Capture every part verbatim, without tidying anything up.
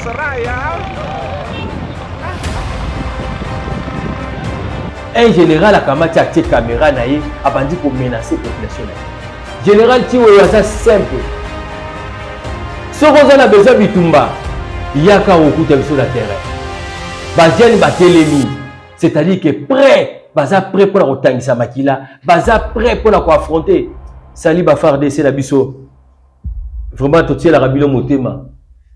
Un général a kamati a tes caméra naïe a bandi pour menacer la population. Général Tiwo ça simple. Ce qu'on a besoin de Bitumba, il y a qu'à okuta sur la terre. Bajen batelemi, c'est-à-dire que prêt, baza prêt pour la rotangisa makila, baza prêt pour la affronter. Sali ba faire c'est la biso. Vraiment tout la rabilo motema.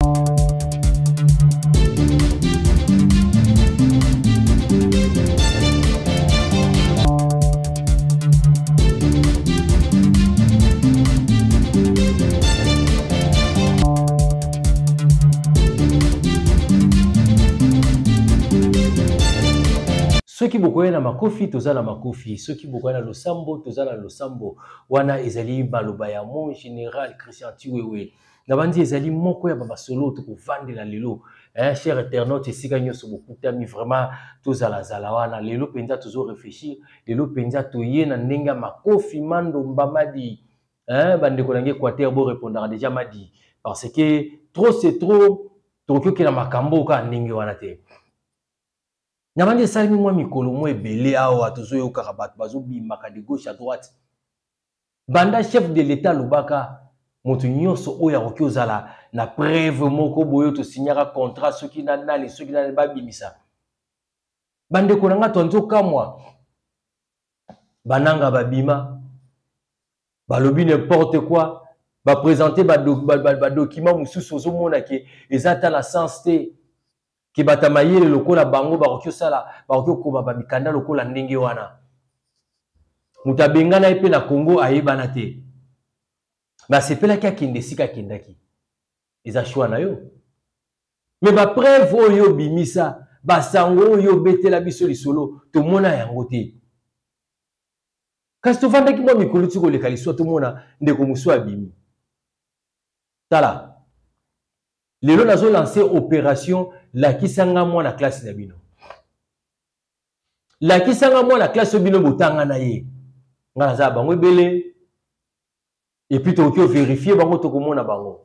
Ceux qui beaucoup na makofi toza na makofi, ceux qui beaucoup na losambo toza na losambo. Wana ezali baloba ya mon général Christian Tiwewe. Na bandi ezali moko ya baba solo to ko vandela lelo. Hein cher internaute esika nyoso bokuta mi vraiment toza la zala wana lelo penza tozo réfléchir, lelo penza toye na ndenge makofi mando mbamadi. Hein bande ko nange Équateur bo répondra déjà madi parce que trop c'est trop tokyo ke na makambo ka ndenge wana te. Namandi salimi mwa mikolo mwa ebele awa tozo yoka rabat bazo bimaka de gauche à droite. Banda chef de l'état lobaka moto nyonso oya okiozala na preuve moko boyo to signera contrat soki na nali soki na ba bimisa. Bande ko nanga tonzo kamwa. Bananga babima. Balobi n'importe quoi, ba présenter ba document mususu ozo mona ke ezata la sensité. Ki batamaye le lokola bango barokyo sala barokyo koma ba mikanda lokola ndenge wana mutabengana epe na Congo ayebana te ba sepela ki akinde sika kindaki eza choix na yo mais ba preuve oyo bimisa ba sango oyo betela biso lisolo to mona yango te kasi to vandaki mo mikolo tiko le kaliswa to mona ndeko muso abimi tala lelo nazo lancer opération la kisanga moi na classe na bino. La kisanga moi na classe bino botanga na ye. Ngana za bango ebele. Et puis tokyo vérifier bango tokomona bango.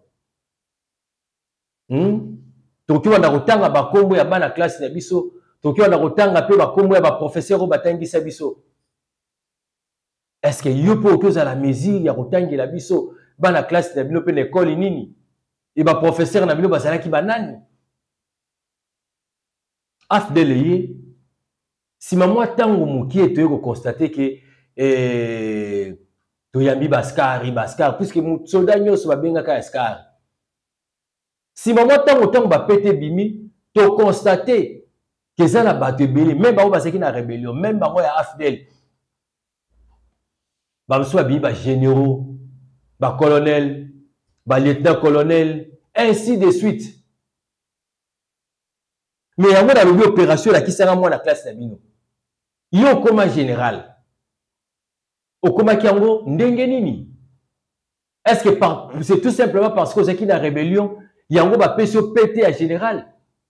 Hmm? Tokyo na kotanga ba kombo ya bana classe na biso, tokyo na kotanga pe ba kombo ya ba professeur batangisa biso. Est-ce que yo po que za la mesure ya kotangela biso bana classe na bino pe na école nini? Et ba professeur na bino bazala ki banani? Afdeleye, si maman tango mukie to constater que eh to yambi baskari baskar puisque mu soldat nyos ba benga ka askar. Si maman tango tango ba pété bimi to constater que ça la batte belé même ba basaki na rébellion même ba ya Afdel. Ba so bi ba généraux, ba colonel, ba lieutenant colonel ainsi de suite. Mais il y a une opération qui sera moi la classe de bino. Il y a un coma général. Au coma qui est ndenge nini. Est-ce que c'est tout simplement parce que c'est qui la rébellion, il y a un gros pété à général.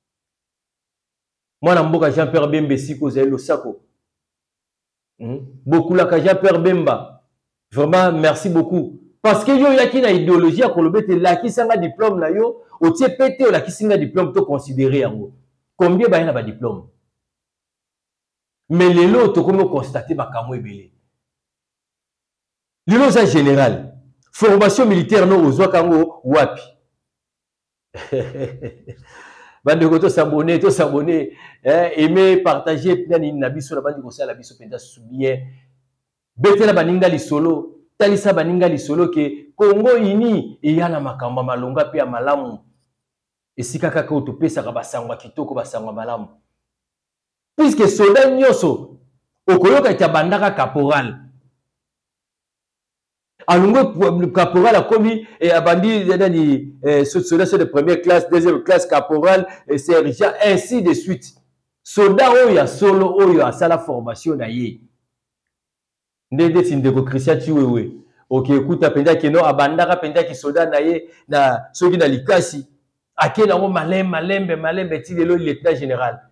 Moi, je suis Jean-Pierre Bemba, si vous avez le sako. Beaucoup là, Jean-Pierre Bemba. Vraiment, merci beaucoup. Parce que il y a une idéologie à Kolobete, là, qui s'en a diplôme là, yo, au tiers pété, là, qui s'en a diplôme, tout considéré en gros. Combien il y a un diplôme? Mais les lots, tu peux constater que belé. Les lots en général, formation militaire, non, aux Ouakango, Wapi. Bande de s'abonner, tout s'abonner, aimer, partager, puis il y a la bande de la biso penda bien. Bete la baninga li solo, talisa baninga li solo que Congo ini, et y a la makamba malonga puis à malamu. Et si kaka ka utopesa ka basangwa kitoko basangwa malamu. Puisque soldat nyoso okoyoka ita bandaka caporal. Alungo caporal a commis et abandi dani soldat de première classe, deuxième classe caporal et sergent ainsi de suite. Soldat oya solo oya sala formation na ye. Ndede sindeko Christian Tiwewe. OK, écoute apenda que non abandaka penda ki soldat na ye na soki na likasi. Ake na malembe malembe malembe ti lelo lieutenant général.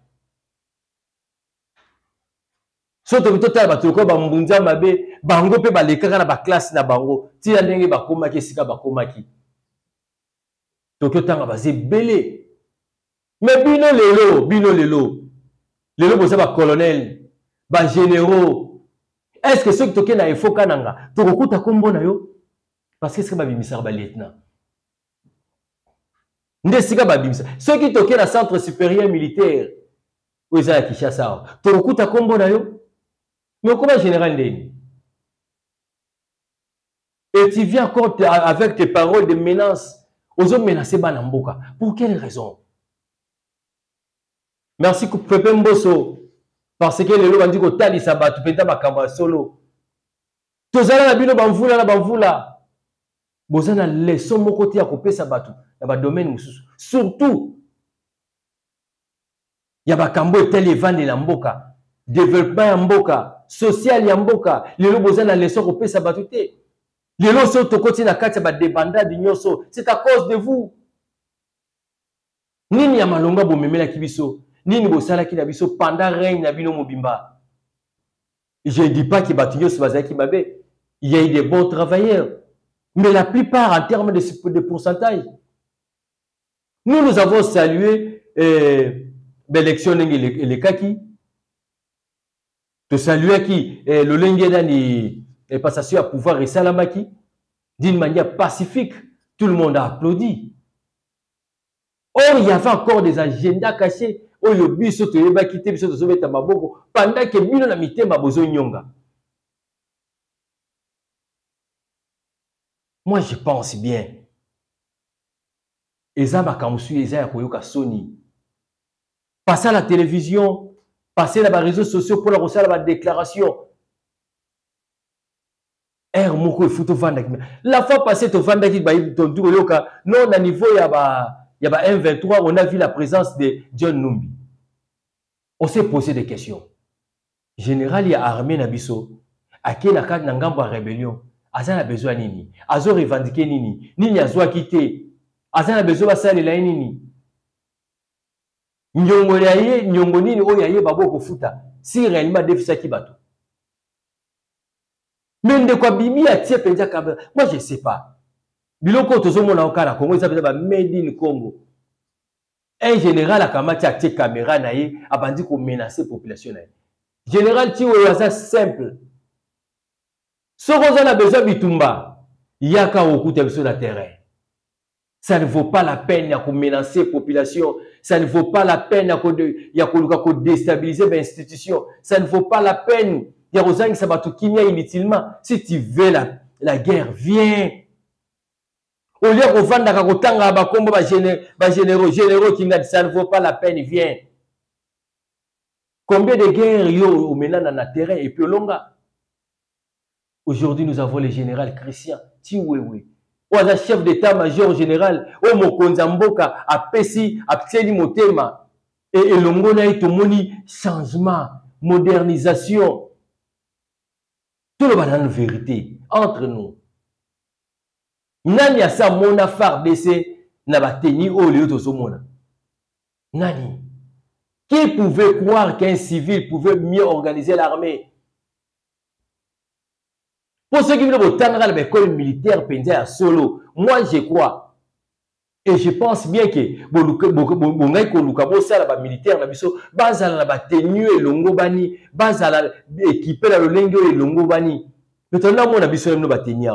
Soto total batoko ba mbunza mabe bango pe ba lekaka na ba classe na bango ti ya ndenge ba komaki sika ba komaki. Tokyo tanga baze belé. Mais bino lelo, bino lelo. Lelo boza ba colonel, ba généraux. Est-ce que ceux qui toke na efo kananga, tokokuta kombo na yo? Parce que c'est ba bimisa ba lieutenant. Ndesika ba bimisa. Ceux qui toke na centre supérieur militaire, oza ya Kinshasa, tokokuta kombo na yo? Mais comment général ndeni? Et tu viens encore avec tes paroles de menace. Aux hommes menacés Banamboka. Pour quelle raison? Merci Pepe Mboso. Parce que les gens ont dit que Tali Sabat, tu peux pas solo. Tous les gens ont bamvula la bamvula. Bozana leçon mon côté à couper Sabatu dans le domaine surtout. Il y a bakambo tel event de l'amboka, développement amboka, social yamboka. Les gens bozana leçon couper Sabatu. Les gens sont au côté de la carte de bandade d'Ignoso. C'est à cause de vous. Nini ya malonga bomemela kibiso. Nini bosala ki na biso pendant règne na bino mobimba. Je ne dis pas que Batigno Swazaki Mabe. Il y a eu des bons travailleurs. Mais la plupart en termes de, de pourcentage. Nous, nous avons salué euh, l'élection de les Kaki. De saluer qui le Lengedani. Et passation à pouvoir et Salamaki, d'une manière pacifique, tout le monde a applaudi. Or, il y avait encore des agendas cachés. Pendant que Bino na mité mabozo nyonga. Moi, je pense bien. Eza makamsu, eza ya koyoka soni. Passer à la télévision, passer dans les réseaux sociaux pour la recevoir la déclaration. Er moko futo vanda la fois passée to vanda ki ba ton tour yoka non na niveau ya ba ya ba M vingt-trois on a vu la présence de John Numbi. On s'est posé des questions. Général ya armée na biso akena ka na ngambo rébellion azana besoin nini azo revendiquer nini nini azwa kité azana besoin ba sala la nini nyongo ya ye nyongo nini oyo ye baboko futa si réellement déficit ki bato. Mais de quoi Bibi a tiré penja kabla. Moi je sais pas. Biloko tozo mona okala Congo ça peut made in Congo. Un général a kamati a tiré caméra na ye a bandi ko menacer population na. Général ti oyo ça simple. Ce qu'on a besoin bitumba, yaka okuta biso na terrain. Ça ne vaut pas la peine de menacer la population. Ça ne vaut pas la peine de déstabiliser l'institution. Ça ne vaut pas la peine de faire inutilement. Si tu veux la, la guerre, viens. Au lieu de vendre généraux, généraux qui n'ont ça ne vaut pas la peine, viens. Combien de guerres il y a maintenant dans le terrain et puis longa. Aujourd'hui, nous avons le général Christian Tiwewe. Ou un chef d'état-major général, ou Mokonzamboka, a Pessi, a Pseli Motema, et Longona et Tomoni, changement, modernisation. Tout le monde a une vérité entre nous. Nani a sa mona phare d'essai, n'a pas tenu au lieu de ce monde. Nani. Qui pouvait croire qu'un civil pouvait mieux organiser l'armée? Pour ceux qui veulent retenir l'école militaire à solo, moi je crois. Et je pense bien que les militaires, la tenue et l'ongobani, équipé la lengue et l'ongobani. Maintenant, on a besoin de la tenue.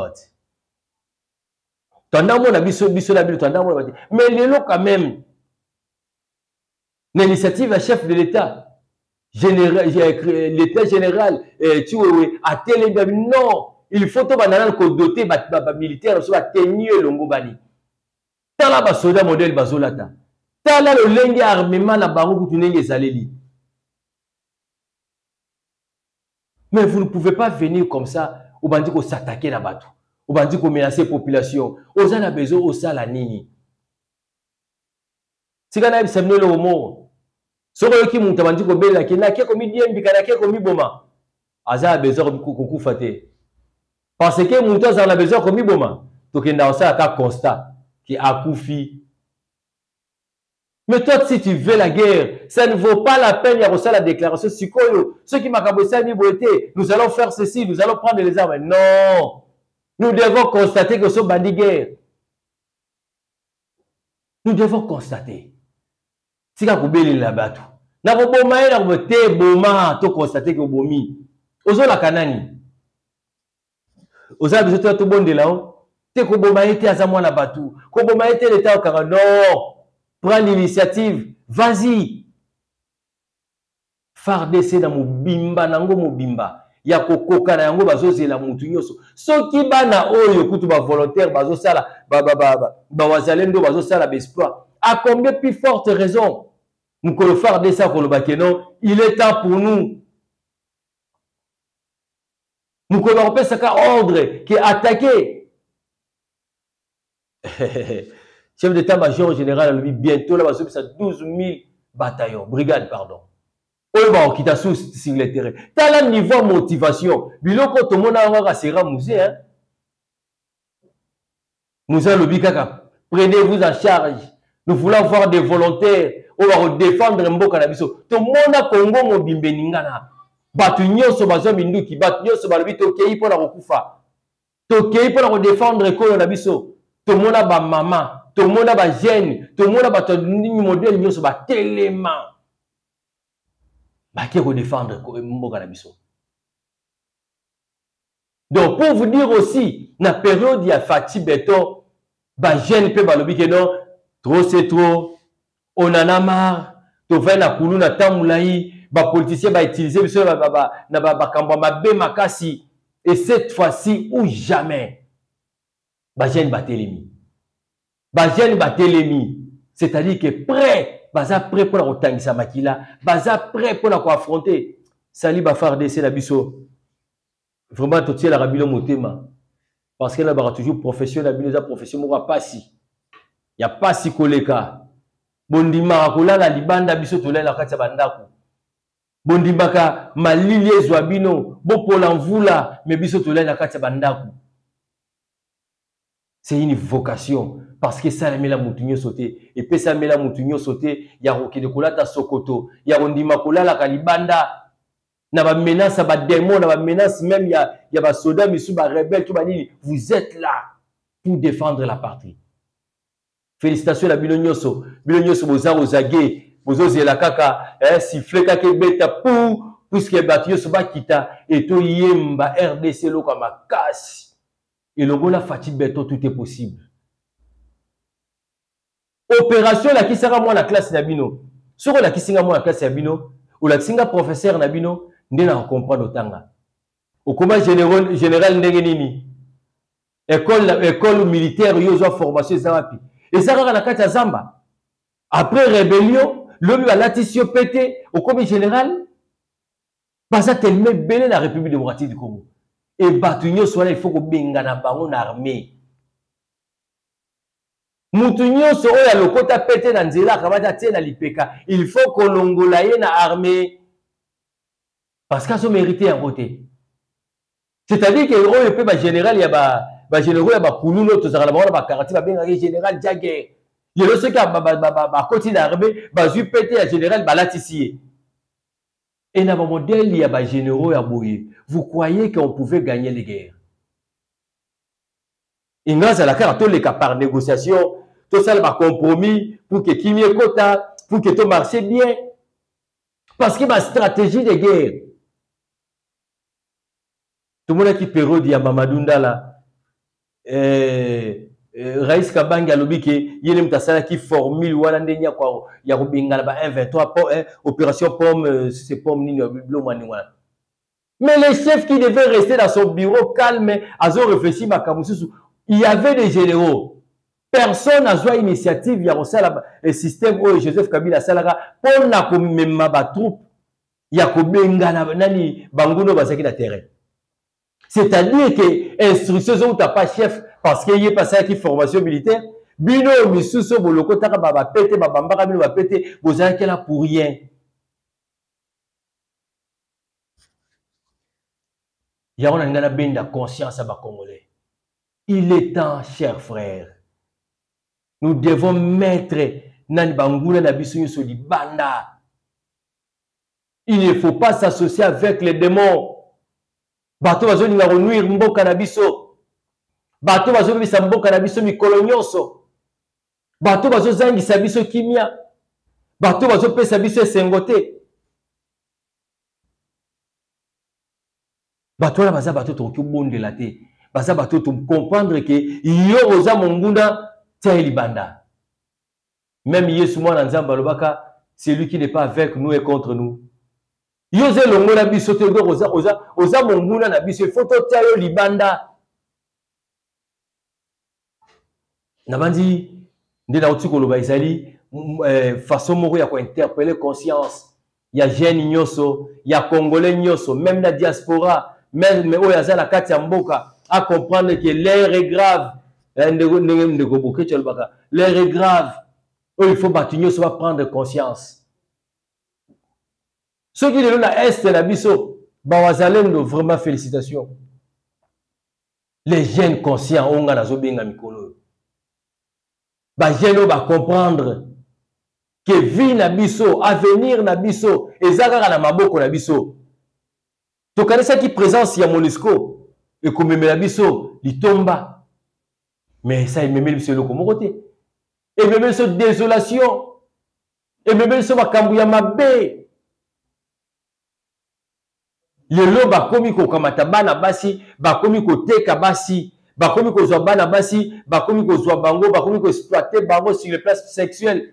Mais les lots quand même, l'initiative à chef de l'État, l'État général, a télé, non. Il faut que doter les militaires sur la tenue et l'ongobani. Tala ba soda modèle bazolata. Tala le lenge armement la barou kutunenge zaleli. Mais vous ne pouvez pas venir comme ça au bandit ko s'attaquer la bateau. Au bandit ko menacer la population. Aux a besoin au sala nini. Si kana bisamne le homo. Soko yoki munta bandit ko bela ki na ke komi diembi kana ke komi boma. Aza besoin ko kufate. Parce que mon temps a besoin comme Iboma. Donc il y a un constat qui a coufi. Mais toi, si tu veux la guerre, ça ne vaut pas la peine de reçoit la déclaration. Ceux qui m'ont dit, nous allons faire ceci, nous allons prendre les armes. Non. Nous devons constater que ce bandit guerre. Nous devons constater. tika kobelela bato na koboma ye na kobote boma to constate ke obomi ozolaka nani oza biso to bondela o te koboma ye te aza mwana bato koboma ye te leta okanga non prends l'initiative vas-y F A R D C na mobimba nango mobimba ya kokoka na yango bazozela mutu nyonso soki bana oyo kutu ba volontaire bazosala ba ba ba ba wazalendo bazosala b'espoir à combien plus forte raison mukolo F A R D C akoloba ke non il est temps pour nous mukolo bakopesaka ordre ke attaquer chef d'état-major général alobi bientôt là bazopesa douze mille bataillons brigades pardon oyo bakokita sur le terrain tala niveau motivation biloko tomona ngaka sera musée hein nous alobi kaka prenez-vous en charge nous voulons avoir des volontaires oyo bakodéfendre mboka na biso tomona Congo mobimbe ningana bato nyonso bazwa minduki bato nyonso balobi tokei mpona kokufa tokei mpona kodéfendre ekolo na biso tomona bamama tomona bajeune tomona bato modele nyonso batelema baki kodéfendre mboka na biso. Donc pour vous dire aussi na période ya Fati Beton bajeune pe balobi ke non trop c'est trop on en a marre to va na kulu na tamulai ba politiciens ba utiliser biso ba ba na ba bakamba mabe makasi et cette fois-ci ou jamais ba jeune batelemi ba jeune batelemi c'est-à-dire que prêt baza prêt pour la kotangisa makila baza prêt pour la affronter sali ba F A R D C la biso vraiment totie la rabilo motema parce qu'elle a toujours professionnel bino za profession moko pasi ya pasi koleka bondima kolala libanda biso tolala kati ya bandako bondimaka malili ezwa bino bopola mvula me biso tolala kati ya bandako. C'est une vocation parce que ça la mutunyo sauté et puis ça la mutunyo sauté ya rokide kolata sokoto ya rondima kolala kalibanda na ba menace ba démon na ba menace même ya ya ba soda misu ba rebelle tout ba nini vous êtes là pour défendre la patrie. Félicitations la bilonyoso bilonyoso boza ozage bozo zela kaka eh siffler kaka beta pour puisque batyo ba kita et to yemba R D C loka makasi. Et le la Fati Beton, tout est possible. Opération la qui sera moi la classe Nabino. Sur la qui sera moi la classe Nabino, ou la singa professeur Nabino, n'est pas comprendre autant. Au combat général, général Ndengenini, école, école militaire, yozo formation Zamapi. Et ça la carte Zamba. Après rébellion, l'homme a latissio pété, au combat général, pas ça tellement belle la République démocratique du Congo. Et Batunyo soit là, il faut que benga na bango na armée. Mutunyo soit là, le kota pété dans nzela kabata tie na lipeka. Il faut que l'ongolaye na armée. Parce qu'à son mérité en côté. C'est-à-dire que le peut ba général ya ba ba général ya ba kuluno to zala ba ba karati ba benga général Jagger. Il le sait que ba ba ba ba côté d'armée ba zu pété ya général balatissier. Et dans le modèle, il y a des généraux à bouillir. Vous croyez qu'on pouvait gagner les guerres? Et grâce à la carte, tous les cas par négociation, tout ça, par compromis, pour que qui mieux quota, pour que tout marche bien. Parce qu'il y a une stratégie de guerre. Tout le monde qui période, il y a Mamadunda là. Euh, Raïs Kabanga alobi ke yele mtasala qui formule wana ndenya kwa ya kubingala ba un vingt-trois opération pomme c'est pomme nini blo mani wana. Mais le chef qui devait rester dans son bureau calme azo réfléchi makamususu il y avait des généraux personne n'a joué initiative ya kosala le système o Joseph Kabila salaka pour na ko memma ba troupe ya kubingala nani banguno basaki na terrain. C'est-à-dire que instructions où t'as pas chef parce qu'il y a passé à formation militaire, bino misuso boloko taka baba pété baba mbaka bino ba pété vous avez là pour rien. Ya on a ngana benda conscience à ba congolais. Il est temps, chers frères. Nous devons mettre nani banguna na biso sur di banda. Il ne faut pas s'associer avec les démons. Bato bazo ninga nuire mboka na biso. Bato bazo bisa mboka na biso mikolo nyonso. Bato bazo zangisa biso kimia. bato bazopesa biso esengo te. Bato wana baza bato tokoki obondela te. Baza bato to comprendre que yo oza monguna tia libanda. Même Yesu mwana nzambe alobaka, celui qui n'est pas avec nous est contre nous. Yo ze longo na biso te oza oza oza monguna na biso, il faut to tia yo libanda. Nabandi nde na uti koloba ezali façon moko ya ko interpeller conscience ya jeune nyonso, ya congolais nyonso, même la diaspora, même mais oyo aza na kati ya mboka à comprendre que l'heure est grave. L'heure est grave. Il faut battre nyonso va prendre conscience. Ceux qui sont à Est la biso, bawazalendo vraiment félicitations. Les jeunes conscients on a nazo benga mikolo. Ba jeno ba comprendre que vie na biso, avenir na biso, ezaka na maboko na biso. To kanisa ki présence ya MONUSCO et comme la biso litomba. Mais ça il me met biso loko moko te. Et me met biso désolation. Et me met biso makambu ya mabe. Lelo ba komi ko kamata bana basi, ba komi ko teka basi. Bakomi ko zwa bana basi, bakomi ko zwa bango, bakomi ko exploiter bango sur le plan sexuel.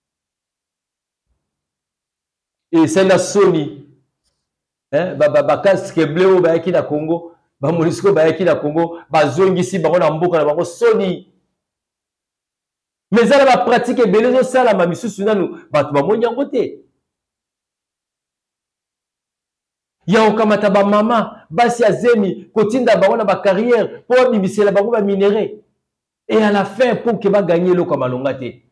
Et c'est la Sony. Hein, ba ba ba casque bleu ba yaki na Congo, ba MONUSCO ba yaki na Congo, ba zongisi bango na mboka na bango Sony. Mais ça va pratiquer belezo sala ma misusu nanu, ba to ba monyango te. Ya okamata ba mama basi azemi kotinda bango na ba carrière pour bibisela bango ba minéré et à la fin pour que ba gagner le comme alonga te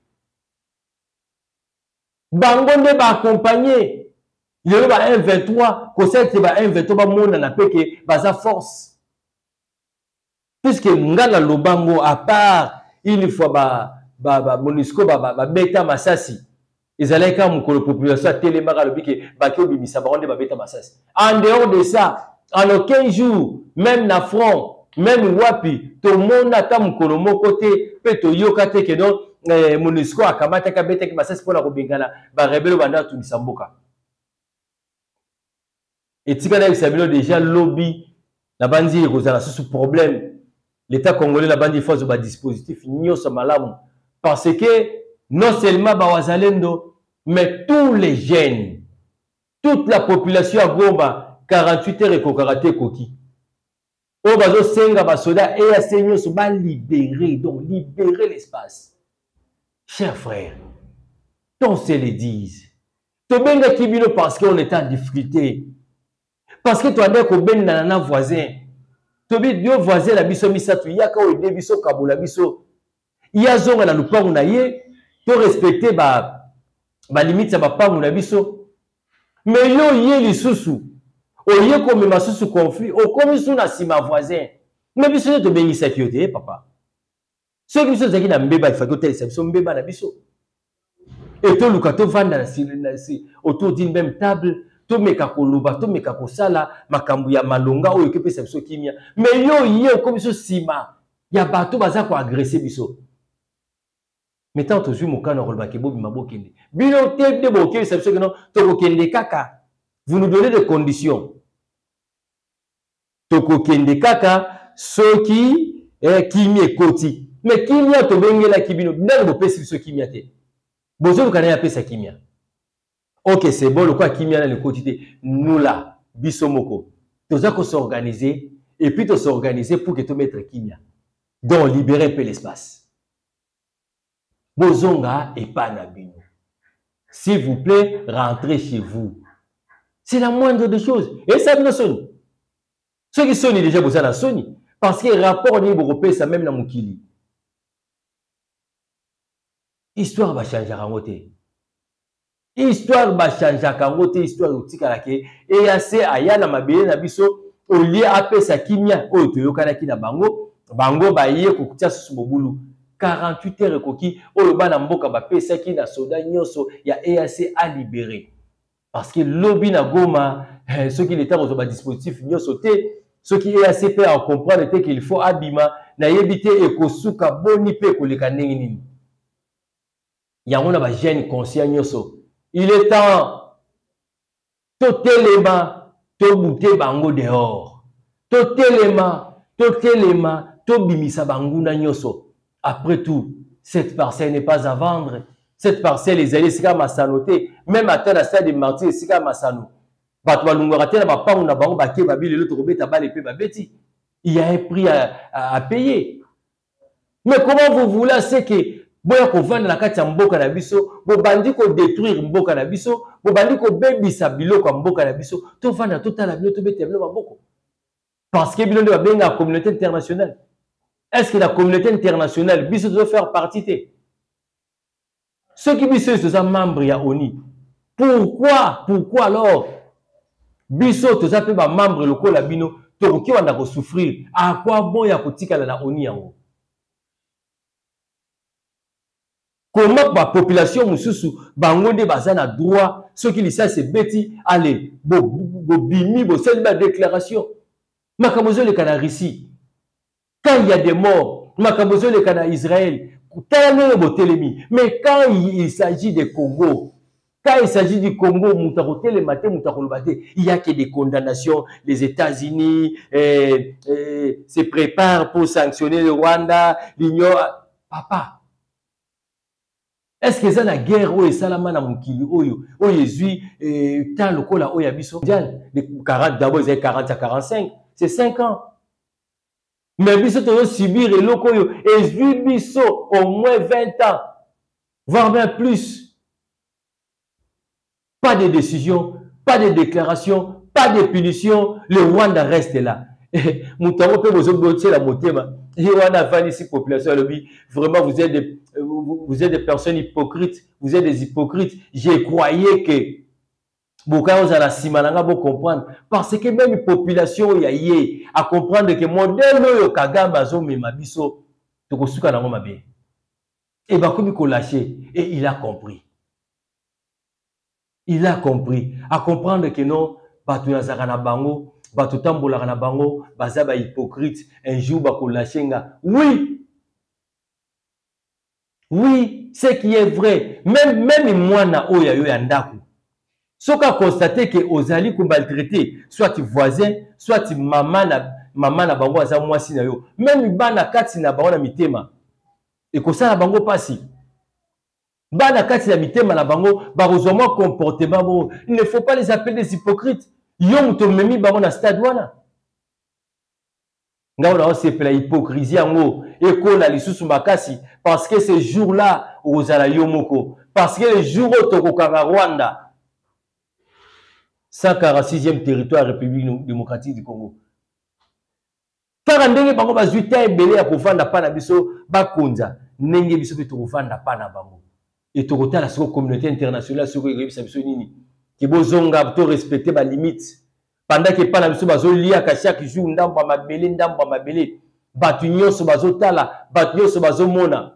bango ne ba accompagner le ba un vingt-trois ko cette ba un vingt-trois ba mona na peke baza force puisque ngala lobango à part une fois ba ba ba MONUSCO ba ba beta masasi. Ils allaient comme la population télémara le piqué, bakio bimisa baronde babeta masasi. En dehors de ça, en aucun jour, même na front, même wapi, tout le monde attend mon colomo côté, peto yokate que non, MONUSCO a kamata kabeta ki masasi pour la robingana, ba rebelle banda tout bisamboka. Et tika na sabilo déjà lobby, la bandi kozala sous problème. L'État congolais la bandi force ba dispositif nyoso malamu parce que non seulement Bawazalendo, mais tous les jeunes, toute la population à Goma, quarante-huit heures et Kokarate Koki. Au bazo senga basoda et à Seigneur se va libérer, donc libérer l'espace. Chers frères, on se le dise. Tobenga Kibino parce qu'on est en difficulté. Parce que tu as dit qu'on ben nana voisin. Tobi dio voisin la biso misatu yaka o de biso kabula biso. Ya zonga na lupangu na ye. To respecter ba ba limite ba pangu na biso mais yo ye lisusu o ye comme ma susu conflit o comme sous na sima voisin mais biso to bengisa kiote papa ceux qui sont na mbeba il faut que tel c'est mbeba na biso et to luka to vanda na si autour d'une même table to meka koloba to meka kosala makambu ya malonga o ekepe c'est biso kimia mais yo ye comme sous sima ya bato baza ko agresser biso. Mais tant que je me suis dit que vous nous donnez des conditions. Toko kende kaka ceux qui qui m'y koti. Mais qui m'y a to bengela kibino n'a pas pesi ce qui m'y a été. Bozo le canaya pesa kimia. Ok c'est bon le quoi qui m'y a le quotidien. Nous là bisomoko. Tous à s'organiser et puis de s'organiser pour que tu mettre kimia. Donc libérer un peu l'espace. Bozonga et pas nabino. S'il vous plaît, rentrez chez vous. C'est la moindre des choses. Et ça nous sonne. Ceux qui sont déjà besoin de sonner. Parce que le rapport niveau européen, ça même dans mon kili. Histoire va changer à côté. Histoire va changer à côté. Histoire au tikalake. Et assez ayana mabele nabiso. Au lieu apé sa kimia. Au toyokana ki na bango. Bango ba yé kokutia sous bobulu. quarante-huit heures koki oyo bana mboka ba pesa ki na soda nyonso ya E A C à libérer parce que lobby na Goma ceux qui l'état aux ba dispositif nyonso te ceux qui E A C peut en comprendre te qu'il faut abima na yebité e kosuka boni pe koleka ndenge nini yango na ba jeune conscient nyonso Il est temps. Totelema, tobute bango dehors. Totelema, totelema, tobimisa banguna nyoso. Après tout, cette parcelle n'est pas à vendre. Cette parcelle, les alliés, c'est comme à sanoter. Même à terre, la stade de martyrs, c'est comme à sano. Il y a un prix à, à, à payer. Mais comment vous voulez, c'est que boya ko vendre na kati ya mboka na biso, bo bandi ko détruire mboka na biso, bo bandi ko bebisa biloko ya mboka na biso, to vanda to tala biloko to beta biloko maboko. Parce que biloko ba benga la communauté internationale. Est-ce que la communauté internationale biso doit faire partie de ceux qui biso sont membres ya O N U? Pourquoi? Pourquoi alors biso to za pe ba membre loko la bino to ki wanda ko souffrir? À quoi bon ya ko tikala na O N U yango? Comment la population mususu bangonde bazana droit ceux qui lisent c'est bêti allez bo bo bimi bo c'est une déclaration makamozo le kana Russie quand il y a des morts makamozo le kana Israël tellement bo telemi mais quand il, il s'agit de Congo quand il s'agit du Congo mutakote le matin mutakolobate il y a que des condamnations. Les États-Unis eh, eh, se préparent pour sanctionner le Rwanda, l'Union. Papa, est-ce que c'est la guerre où est na mukili oyo oyo ezui tant lokola oyo biso quarante d'abord c'est quarante à quarante-cinq, c'est cinq ans. Mais biso to subir et loko oyo ezui biso au moins vingt ans voire même plus. Pas de décision, pas de déclaration, pas de punition, le Rwanda reste là. Moutaro peut vous obtenir la motema. Population vraiment vous êtes des vous êtes des personnes hypocrites, vous êtes des hypocrites. J'ai croyé que Boka vous allez simalanga pour comprendre parce que même la population y a yé à comprendre que modèle yo kagamba zo mema biso to kosuka na ngoma be. Et ba komi ko lâcher et il a compris. Il a compris à comprendre que non batu nazaka na bango batu tambolaka na bango baza ba hypocrite un jour ba ko lâchenga. Oui. Oui, ce qui est vrai. Même même moi na oya yo yandaku. Ce qu'a constaté que ozali ko maltraité soit voisin, soit maman na maman na bango aza mwasi na yo. Même bana kati na bango na mitema. Et ko ça na bango pasi. Bana kati na mitema na bango ba rozoma comportement bo. Il ne faut pas les appeler des hypocrites. Yo to memi bango na stade wana. Nga on a aussi la hypocrisie yango et ko la lisusu makasi parce que ce jour-là ozala yo moko parce que le jour où to kokanga Rwanda cent quarante-sixième territoire République démocratique du Congo. quarante-deux bango bazuita ebele ya kovanda pa na biso bakonza ndenge biso pe to kovanda pa na bango. Et to kota la communauté internationale sur rebisa biso nini ki bozonga to respecter ba limite pendant que pas na biso bazolia ka chaque jour ndamba mabele ndamba mabele batu nyonso bazotala batu nyonso bazomona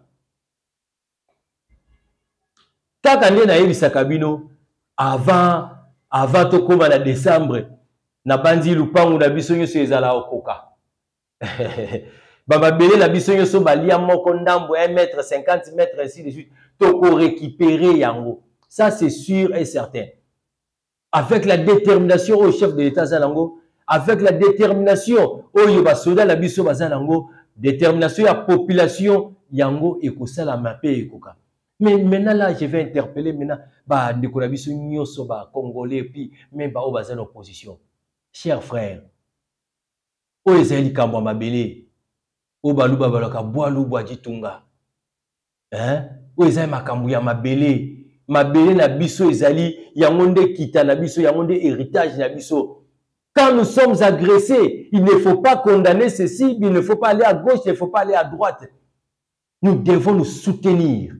kaka nde na yebisaka bino avant avant to koma na décembre na bandi lupangu na biso nyonso ezala okoka ba mabele na biso nyonso balia moko ndambo un mètre cinquante mètres ainsi de suite to ko récupérer yango. Ça c'est sûr et certain. Avec la détermination au chef de l'État Zalango, avec la détermination au yoba soda la biso bazalango, détermination à population yango ekosala mape ekoka. Mais maintenant là je vais interpeller maintenant ba ndeko na biso nyoso ba congolais puis même ba o bazana opposition. Chers frères, o ezali kamwa mabele o baluba balaka boalu bwa jitunga. Hein? O ezali makambu ya mabele. Mabele na biso ezali yango nde kita na biso yango nde héritage na biso. Quand nous sommes agressés, il ne faut pas condamner ceci, il ne faut pas aller à gauche, il ne faut pas aller à droite. Nous devons nous soutenir.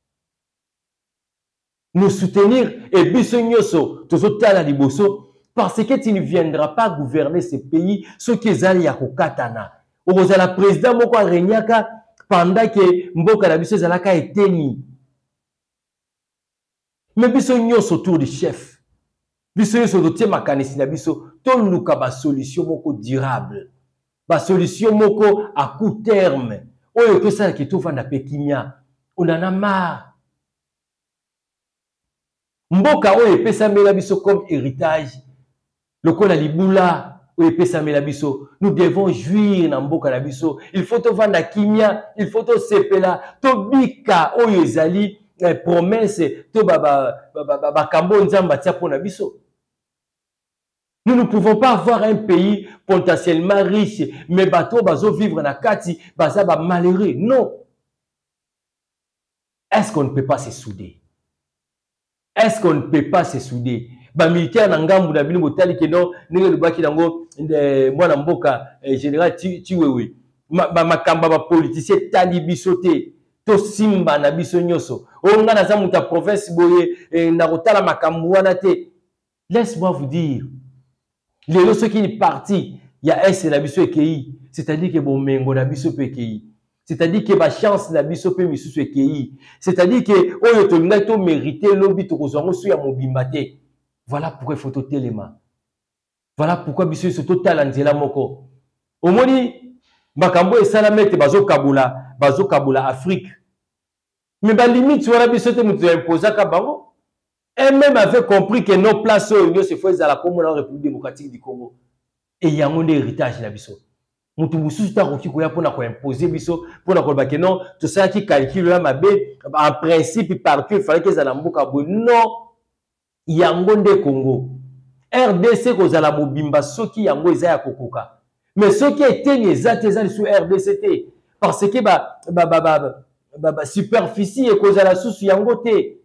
Nous soutenir et biso nyoso tozotala liboso parce que tu ne viendras pas gouverner ce pays ce qui ezali ya kokatana. Okozala président moko renyaka pendant que mboka na biso ezalaka eteni. Mais biso nyonso autour du chef. Biso nyonso dotie makanisi na biso to luka ba solution moko durable. Ba solution moko à court terme. Oyo que ça qui to vanda pe kimia. On en a marre. Mboka oyo epesamela biso comme héritage. Lokola libula oyo epesamela biso. Nous devons jouir na mboka na biso. Il faut to vanda kimia, il faut to sepela, to bika oyo ezali eh, promesse to ba ba ba ba ba kambo nzamba tia pona biso. Nous ne pouvons pas avoir un pays potentiellement riche, mais bateau bazo vivre na kati, baza ba malheureux. Non. Est-ce qu'on ne peut pas se souder? Est-ce qu'on ne peut pas se souder? Ba militaire na ngambu na bino botali ke non, ndenge lubaki nango mwana mboka général Tiwewe. Ba makamba ba politicien tali biso te, to simba na biso nyoso. Onga na za muta province boye na kotala makambu wana te. Laisse-moi vous dire. Les lorsque qui est parti, il y a S la biso ekei, c'est-à-dire que bon mengo na biso ekei. C'est-à-dire que ma chance na biso pe misusu ekei. C'est-à-dire que oyo to ngai to mériter lobi to kozango su ya mobimba te. Voilà pourquoi il faut to telema. Voilà pourquoi biso so to talanzela moko. Omoni makambo esala mete bazo kabula, bazo kabula Afrique. Mais ba limite wana biso te mutu imposa ka bango. Et même avait compris que nos places au se faisaient à la République démocratique du Congo. Et il y a un héritage là biso. Mutu mususu ta roki ko ya pona ko imposer biso pona ko ba que non tout ça qui calcule là mabe en principe par que il fallait que ça na mboka bo non yango nde Congo. R D C ko za la mobimba soki yango eza ya kokoka. Mais ce qui était les atezali sur R D C T parce que ba ba ba ba, ba, ba superficie et ko za la sous yango te.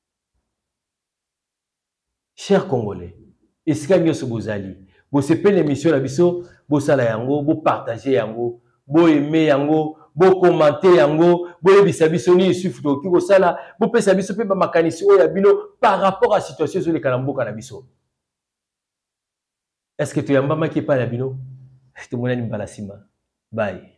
Chers Congolais, est-ce qu'il y a ce bozali? Vous sepez l'émission la biso, vous sala yango, vous partagez yango, vous aimez yango, vous commentez yango, vous les bisabiso ni suffito ki vous sala, vous pesa biso pe ba makanisi o ya bino par rapport à la situation sur les kalamboka na biso. Est-ce que tu yamba ma ki pa la bino? Tout le monde ni balasima. Bye.